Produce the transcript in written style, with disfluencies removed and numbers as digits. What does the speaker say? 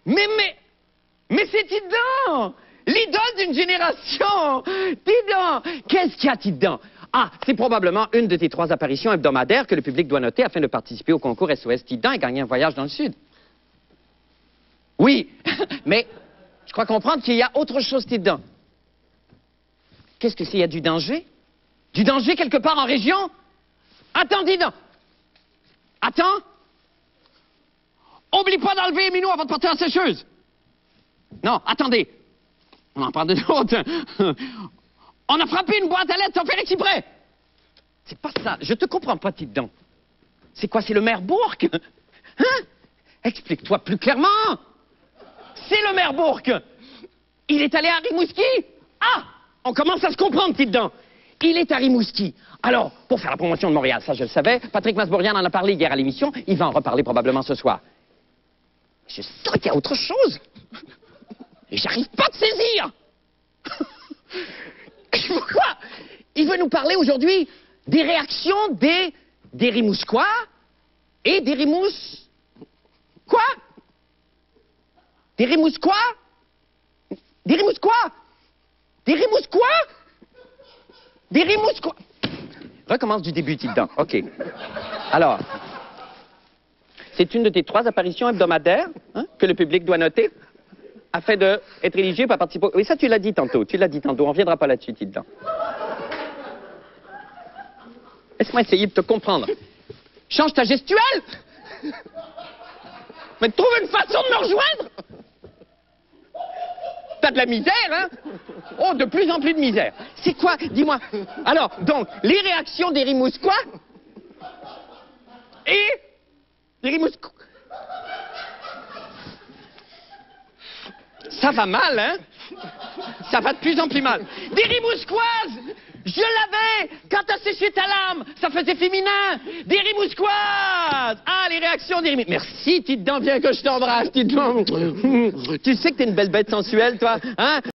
Mais c'est Tiddan, l'idole d'une génération. Tiddan, qu'est-ce qu'il y a, Tiddan? Ah, c'est probablement une de tes 3 apparitions hebdomadaires que le public doit noter afin de participer au concours SOS Tiddan et gagner un voyage dans le Sud. Oui, mais je crois comprendre qu'il y a autre chose, Tiddan. Qu'est-ce que c'est? Il y a du danger? Du danger quelque part en région? Attends, Tiddan. Attends. Oublie pas d'enlever les minous avant de porter la sécheuse. Non, attendez. On en parle de l'autre. On a frappé une boîte à lettres sans faire exprès. C'est pas ça. Je te comprends pas, Tiddan. C'est quoi? C'est le maire Bourque? Hein? Explique-toi plus clairement. C'est le maire Bourque. Il est allé à Rimouski. Ah! On commence à se comprendre, Tiddan. Il est à Rimouski. Alors, pour faire la promotion de Montréal, ça je le savais, Patrick Masbourian en a parlé hier à l'émission, il va en reparler probablement ce soir. Je sens qu'il y a autre chose. Et j'arrive pas à te saisir. Pourquoi? Il veut nous parler aujourd'hui des réactions des Rimousquois et des Rimous... Quoi? Des Rimousquois? Des Rimousquois? Des Rimousquois? Des Rimousquois? Recommence du début, Tiddan. OK. Alors, c'est une de tes 3 apparitions hebdomadaires que le public doit noter afin d'être éligible à participer. Oui, ça, tu l'as dit tantôt. Tu l'as dit tantôt. On ne reviendra pas là-dessus, Tiddan. Laisse-moi essayer de te comprendre. Change ta gestuelle! Mais trouve une façon de me rejoindre! T'as de la misère, hein? Oh, de plus en plus de misère. C'est quoi? Dis-moi. Alors, donc, les réactions des Rimousquois et des Rimousquois. Ça va mal, hein? Ça va de plus en plus mal. Des Rimousquoises! Je l'avais! Quand t'as séché ta lame, ça faisait féminin! Des Rimousquoises! Ah, les réactions des Rimousquoises. Merci, Tiddan, viens que je t'embrasse, Tiddan. Tu sais que t'es une belle bête sensuelle, toi, hein?